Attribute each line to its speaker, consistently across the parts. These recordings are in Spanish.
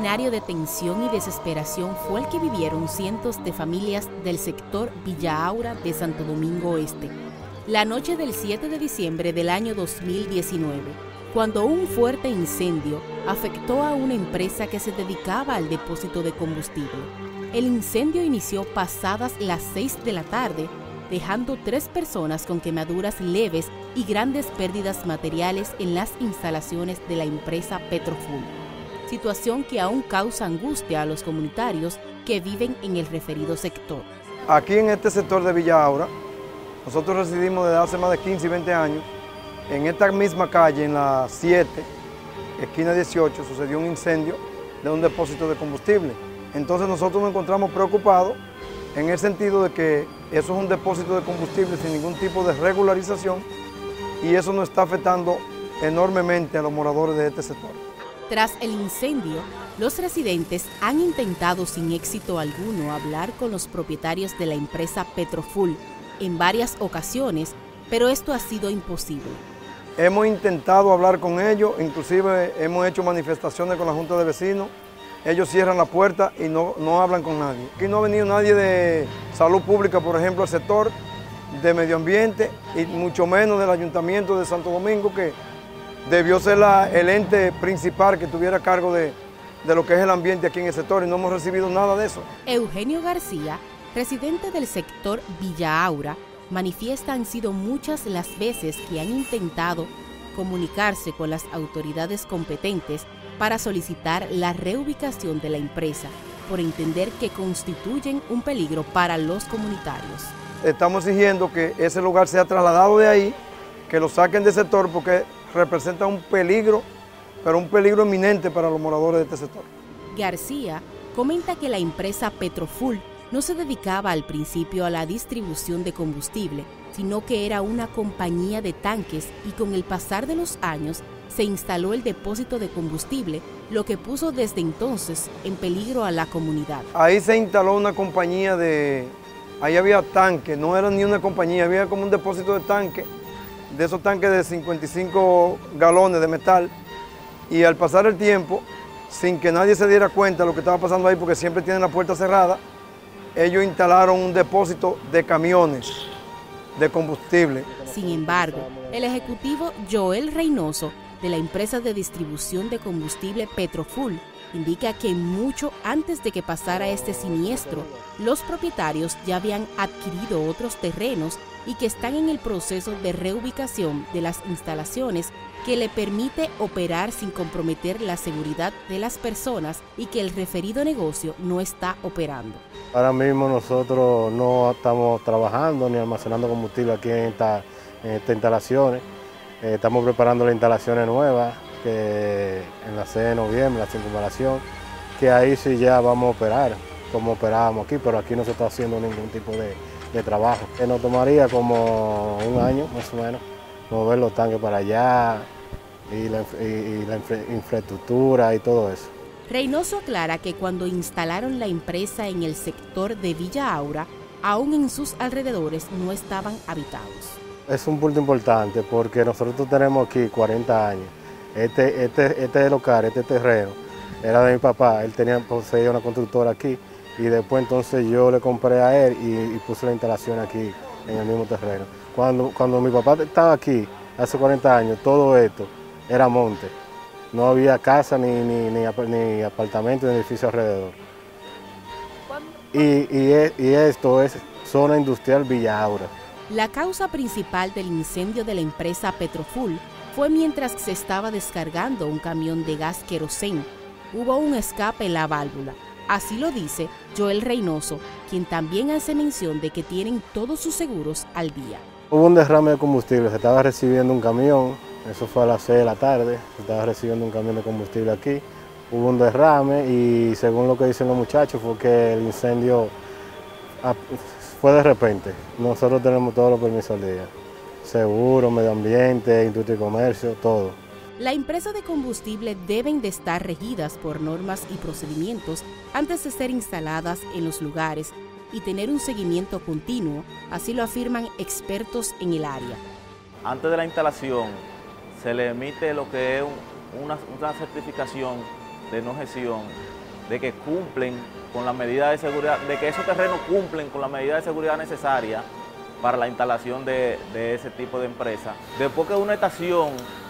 Speaker 1: escenario de tensión y desesperación fue el que vivieron cientos de familias del sector Villa Aura de Santo Domingo Este, la noche del 7 de diciembre del año 2019, cuando un fuerte incendio afectó a una empresa que se dedicaba al depósito de combustible. El incendio inició pasadas las 6 de la tarde, dejando 3 personas con quemaduras leves y grandes pérdidas materiales en las instalaciones de la empresa Petroful, situación que aún causa angustia a los comunitarios que viven en el referido sector.
Speaker 2: Aquí en este sector de Villa Aura, nosotros residimos desde hace más de 15 y 20 años. En esta misma calle, en la 7, esquina 18, sucedió un incendio de un depósito de combustible. Entonces nosotros nos encontramos preocupados en el sentido de que eso es un depósito de combustible sin ningún tipo de regularización y eso nos está afectando enormemente a los moradores de este sector.
Speaker 1: Tras el incendio, los residentes han intentado sin éxito alguno hablar con los propietarios de la empresa Petroful en varias ocasiones, pero esto ha sido imposible.
Speaker 2: Hemos intentado hablar con ellos, inclusive hemos hecho manifestaciones con la Junta de Vecinos. Ellos cierran la puerta y no hablan con nadie. Aquí no ha venido nadie de salud pública, por ejemplo, al sector de medio ambiente y mucho menos del Ayuntamiento de Santo Domingo, que debió ser el ente principal que tuviera cargo de lo que es el ambiente aquí en el sector y no hemos recibido nada de eso.
Speaker 1: Eugenio García, residente del sector Villa Aura, manifiesta han sido muchas las veces que han intentado comunicarse con las autoridades competentes para solicitar la reubicación de la empresa, por entender que constituyen un peligro para los comunitarios.
Speaker 2: Estamos exigiendo que ese lugar sea trasladado de ahí, que lo saquen del sector porque representa un peligro, pero un peligro inminente para los moradores de este sector.
Speaker 1: García comenta que la empresa Petroful no se dedicaba al principio a la distribución de combustible, sino que era una compañía de tanques y con el pasar de los años se instaló el depósito de combustible, lo que puso desde entonces en peligro a la comunidad.
Speaker 2: Ahí se instaló una compañía ahí había tanques, no era ni una compañía, había como un depósito de tanques, de esos tanques de 55 galones de metal, y al pasar el tiempo, sin que nadie se diera cuenta de lo que estaba pasando ahí, porque siempre tienen la puerta cerrada, ellos instalaron un depósito de camiones de combustible.
Speaker 1: Sin embargo, el ejecutivo Joel Reynoso, de la empresa de distribución de combustible Petroful, indica que mucho antes de que pasara este siniestro, los propietarios ya habían adquirido otros terrenos y que están en el proceso de reubicación de las instalaciones que le permite operar sin comprometer la seguridad de las personas y que el referido negocio no está operando.
Speaker 3: Ahora mismo nosotros no estamos trabajando ni almacenando combustible aquí en estas instalaciones. Estamos preparando las instalaciones nuevas que en la sede de noviembre, la circunvalación, que ahí sí ya vamos a operar como operábamos aquí, pero aquí no se está haciendo ningún tipo de trabajo. Nos tomaría como un año más o menos mover los tanques para allá y la infraestructura y todo eso.
Speaker 1: Reynoso aclara que cuando instalaron la empresa en el sector de Villa Aura, aún en sus alrededores no estaban habitados.
Speaker 3: Es un punto importante porque nosotros tenemos aquí 40 años. Este local, este terreno, era de mi papá. Él poseía una constructora aquí y después entonces yo le compré a él y puse la instalación aquí en el mismo terreno. Cuando mi papá estaba aquí, hace 40 años, todo esto era monte. No había casa, ni apartamento, ni edificio alrededor. Y esto es zona industrial Villa Aura.
Speaker 1: La causa principal del incendio de la empresa Petroful fue mientras se estaba descargando un camión de gas querosén. Hubo un escape en la válvula. Así lo dice Joel Reynoso, quien también hace mención de que tienen todos sus seguros al día.
Speaker 3: Hubo un derrame de combustible, se estaba recibiendo un camión, eso fue a las 6 de la tarde, se estaba recibiendo un camión de combustible aquí. Hubo un derrame y según lo que dicen los muchachos fue que el incendio fue de repente. Nosotros tenemos todos los permisos al día. Seguro, medio ambiente, industria y comercio, todo.
Speaker 1: La empresa de combustible deben de estar regidas por normas y procedimientos antes de ser instaladas en los lugares y tener un seguimiento continuo, así lo afirman expertos en el área.
Speaker 4: Antes de la instalación se le emite lo que es una certificación de no gestión de que cumplen con las medidas de seguridad, de que esos terrenos cumplen con las medidas de seguridad necesarias para la instalación de ese tipo de empresa. Después que una estación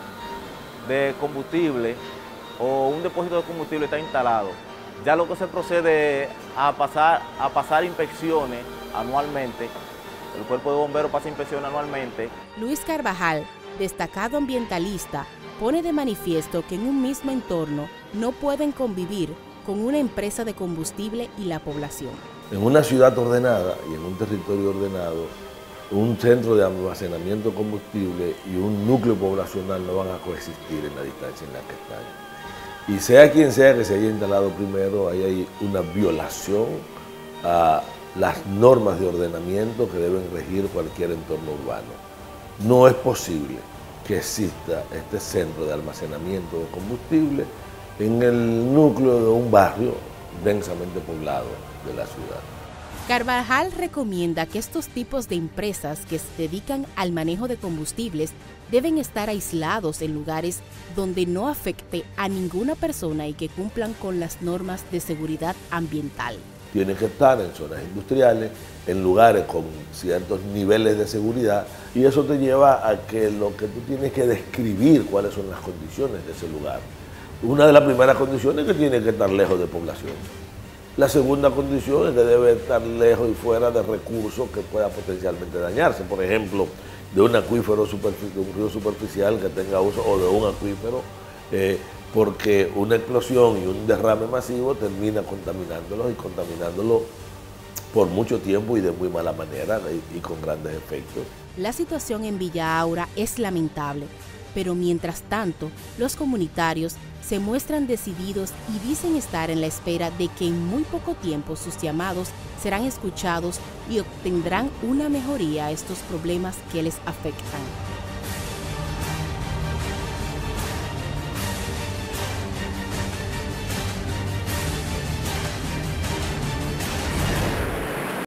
Speaker 4: de combustible o un depósito de combustible está instalado, ya lo que se procede a pasar inspecciones anualmente. El cuerpo de bomberos pasa inspecciones anualmente.
Speaker 1: Luis Carvajal, destacado ambientalista, pone de manifiesto que en un mismo entorno no pueden convivir con una empresa de combustible y la población.
Speaker 5: En una ciudad ordenada y en un territorio ordenado, un centro de almacenamiento de combustible y un núcleo poblacional no van a coexistir en la distancia en la que están. Y sea quien sea que se haya instalado primero, ahí hay una violación a las normas de ordenamiento que deben regir cualquier entorno urbano. No es posible que exista este centro de almacenamiento de combustible en el núcleo de un barrio densamente poblado de la ciudad.
Speaker 1: Carvajal recomienda que estos tipos de empresas que se dedican al manejo de combustibles deben estar aislados en lugares donde no afecte a ninguna persona y que cumplan con las normas de seguridad ambiental.
Speaker 5: Tienen que estar en zonas industriales, en lugares con ciertos niveles de seguridad, y eso te lleva a que lo que tú tienes que describir cuáles son las condiciones de ese lugar. Una de las primeras condiciones es que tiene que estar lejos de población. La segunda condición es que debe estar lejos y fuera de recursos que pueda potencialmente dañarse. Por ejemplo, de un acuífero, de un río superficial que tenga uso, o de un acuífero, porque una explosión y un derrame masivo termina contaminándolo y contaminándolo por mucho tiempo y de muy mala manera y con grandes efectos.
Speaker 1: La situación en Villa Aura es lamentable, pero mientras tanto, los comunitarios se muestran decididos y dicen estar en la espera de que en muy poco tiempo sus llamados serán escuchados y obtendrán una mejoría a estos problemas que les afectan.